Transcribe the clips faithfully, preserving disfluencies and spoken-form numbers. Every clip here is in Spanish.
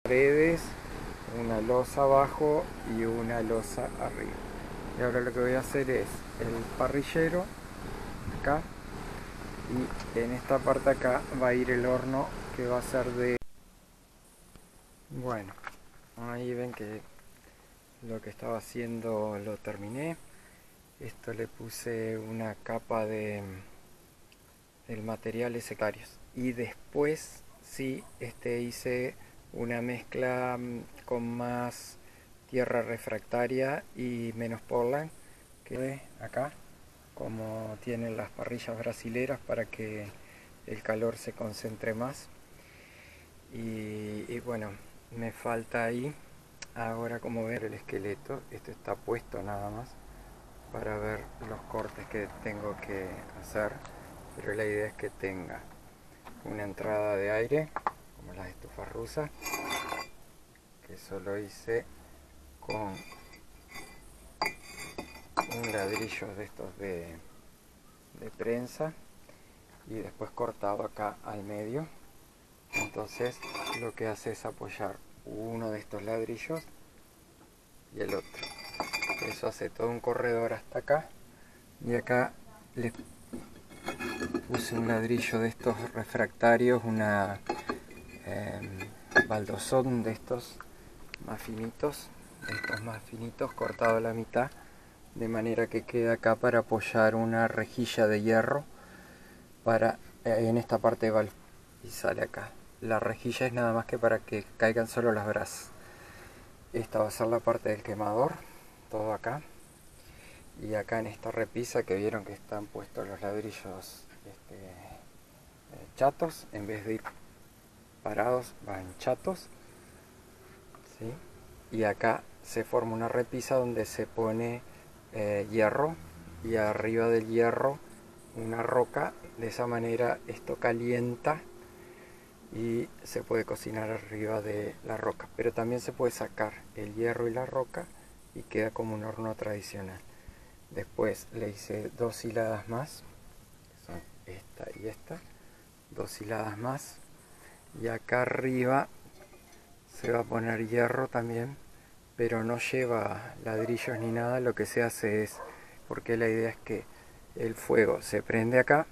paredes, una losa abajo y una losa arriba. Y ahora lo que voy a hacer es el parrillero acá, y en esta parte acá va a ir el horno, que va a ser de... Bueno, ahí ven que lo que estaba haciendo lo terminé. Esto le puse una capa de el materiales secundarios, y después sí este hice una mezcla con más tierra refractaria y menos Portland, que ve acá como tienen las parrillas brasileras, para que el calor se concentre más. Y, y bueno, me falta ahí ahora, como ver el esqueleto. Esto está puesto nada más para ver los cortes que tengo que hacer, pero la idea es que tenga una entrada de aire como las estufas rusas, que eso lo hice con un ladrillo de estos de, de prensa, y después cortado acá al medio. Entonces lo que hace es apoyar uno de estos ladrillos y el otro. Eso hace todo un corredor hasta acá, y acá le puse un ladrillo de estos refractarios, una eh, baldosón de estos más finitos, de estos más finitos, cortado a la mitad, de manera que queda acá para apoyar una rejilla de hierro para eh, en esta parte de valve, y sale acá. La rejilla es nada más que para que caigan solo las brasas. Esta va a ser la parte del quemador, todo acá. Y acá en esta repisa que vieron que están puestos los ladrillos este, eh, chatos, en vez de ir parados van chatos, ¿sí? Y acá se forma una repisa donde se pone eh, hierro, y arriba del hierro una roca. De esa manera esto calienta y se puede cocinar arriba de la roca, pero también se puede sacar el hierro y la roca y queda como un horno tradicional. Después le hice dos hiladas más, que son esta y esta, dos hiladas más, y acá arriba se va a poner hierro también, pero no lleva ladrillos ni nada. Lo que se hace es, porque la idea es que el fuego se prende acá,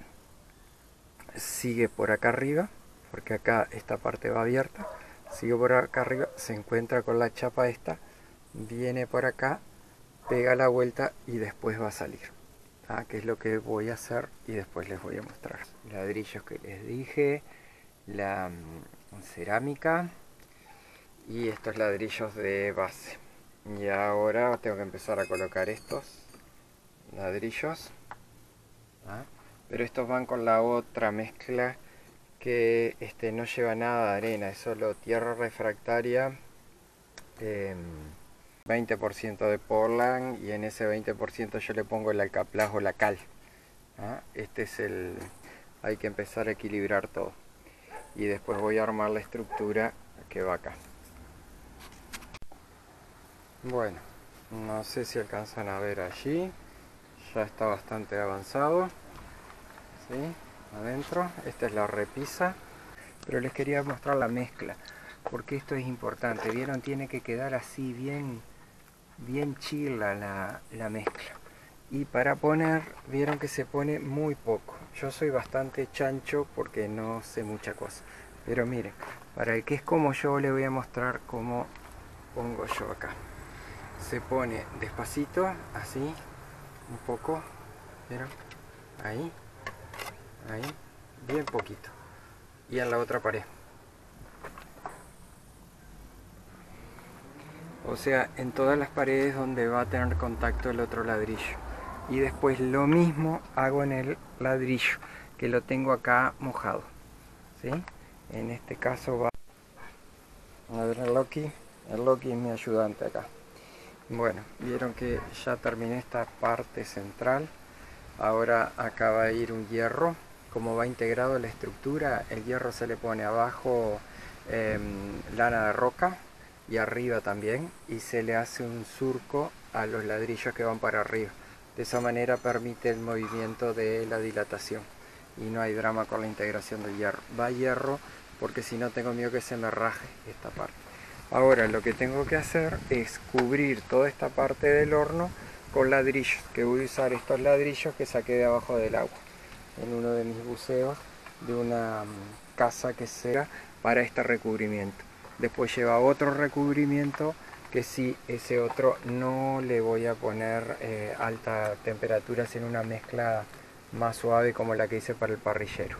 sigue por acá arriba, porque acá esta parte va abierta, sigue por acá arriba, se encuentra con la chapa esta, viene por acá, pega la vuelta y después va a salir. ¿Ah? Que es lo que voy a hacer y después les voy a mostrar. Ladrillos que les dije, la um, cerámica y estos ladrillos de base. Y ahora tengo que empezar a colocar estos ladrillos. ¿Ah? Pero estos van con la otra mezcla, que este, no lleva nada de arena, es solo tierra refractaria, eh, veinte por ciento de Portland, y en ese veinte por ciento yo le pongo el alcaplás o la cal. ¿Ah? Este es el... hay que empezar a equilibrar todo, y después voy a armar la estructura que va acá. Bueno, no sé si alcanzan a ver allí, ya está bastante avanzado, ¿sí? Adentro, esta es la repisa, pero les quería mostrar la mezcla, porque esto es importante. Vieron, tiene que quedar así bien bien chila la, la mezcla. Y para poner, vieron que se pone muy poco. Yo soy bastante chancho porque no sé mucha cosa, pero miren, para el que es como yo, le voy a mostrar cómo pongo yo acá. Se pone despacito, así, un poco, ¿vieron? Ahí, ahí, bien poquito, y en la otra pared. O sea, en todas las paredes donde va a tener contacto el otro ladrillo. Y después lo mismo hago en el ladrillo, que lo tengo acá mojado, ¿sí? En este caso va... A ver, el Loki, el Loki es mi ayudante acá. Bueno, vieron que ya terminé esta parte central. Ahora acá va a ir un hierro. Como va integrado en la estructura, el hierro se le pone abajo eh, lana de roca, y arriba también, y se le hace un surco a los ladrillos que van para arriba. De esa manera permite el movimiento de la dilatación y no hay drama con la integración del hierro. Va hierro porque si no tengo miedo que se me raje esta parte. Ahora lo que tengo que hacer es cubrir toda esta parte del horno con ladrillos, que voy a usar estos ladrillos que saqué de abajo del agua en uno de mis buceos de una casa que sea para este recubrimiento. Después lleva otro recubrimiento que sí, ese otro no le voy a poner eh, alta temperatura, sino una mezcla más suave como la que hice para el parrillero.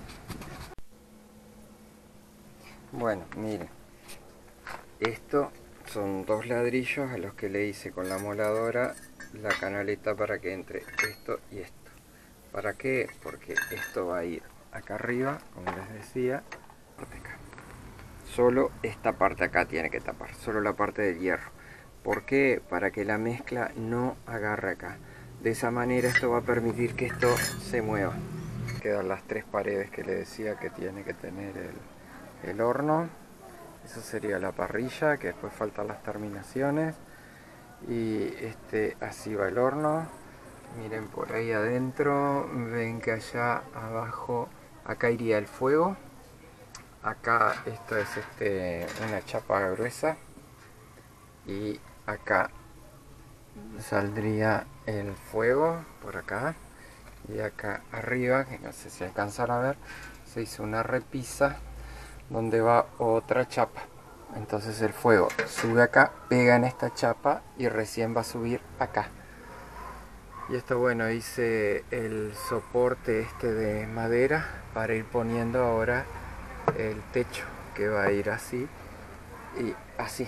Bueno, miren, esto son dos ladrillos a los que le hice con la moladora la canaleta para que entre esto y esto. ¿Para qué? Porque esto va a ir acá arriba, como les decía, acá. Solo esta parte acá tiene que tapar, solo la parte del hierro. ¿Por qué? Para que la mezcla no agarre acá. De esa manera esto va a permitir que esto se mueva. Quedan las tres paredes que le decía que tiene que tener el, el horno. Eso sería la parrilla, que después faltan las terminaciones. Y este, así va el horno. Miren por ahí adentro, ven que allá abajo, acá iría el fuego. Acá esto es este, una chapa gruesa. Y acá saldría el fuego, por acá. Y acá arriba, que no sé si alcanzan a ver, se hizo una repisa donde va otra chapa. Entonces el fuego sube acá, pega en esta chapa y recién va a subir acá. Y esto, bueno, hice el soporte este de madera para ir poniendo ahora el techo, que va a ir así y así.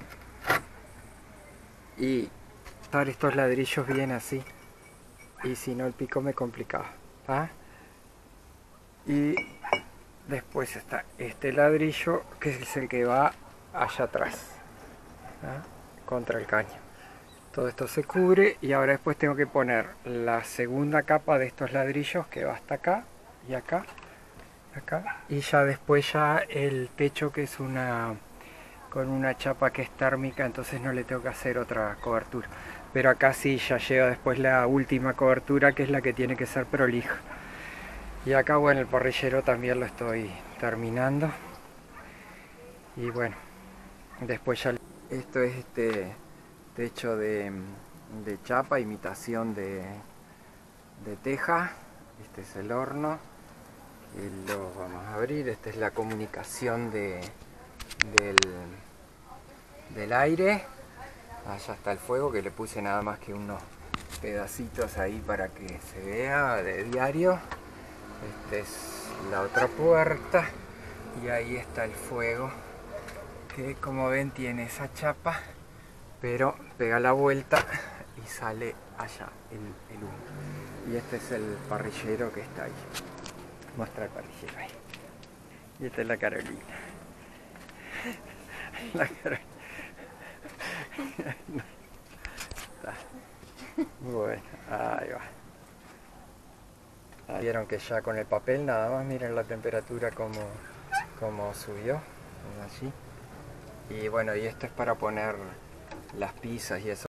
Y dar estos ladrillos bien así, y si no el pico me complicaba, ¿ah? Y después está este ladrillo, que es el que va allá atrás, ¿ah? Contra el caño. Todo esto se cubre y ahora después tengo que poner la segunda capa de estos ladrillos que va hasta acá y acá, acá, y ya después ya el techo, que es una con una chapa que es térmica, entonces no le tengo que hacer otra cobertura. Pero acá sí ya llega después la última cobertura, que es la que tiene que ser prolija. Y acá, bueno, el parrillero también lo estoy terminando. Y bueno, después ya... Esto es este techo de, de chapa, imitación de, de teja. Este es el horno. Y lo vamos a abrir. Esta es la comunicación de, del, del aire. Allá está el fuego, que le puse nada más que unos pedacitos ahí para que se vea de diario. Esta es la otra puerta y ahí está el fuego, que como ven tiene esa chapa, pero pega la vuelta y sale allá el, el humo. Y este es el parrillero que está ahí. Muestra el parrillero ahí. Y esta es la Carolina. La Carolina. Bueno, ahí va. Ah, vieron que ya con el papel nada más, miren la temperatura como, como subió, así. Y bueno, y esto es para poner las pizzas y eso.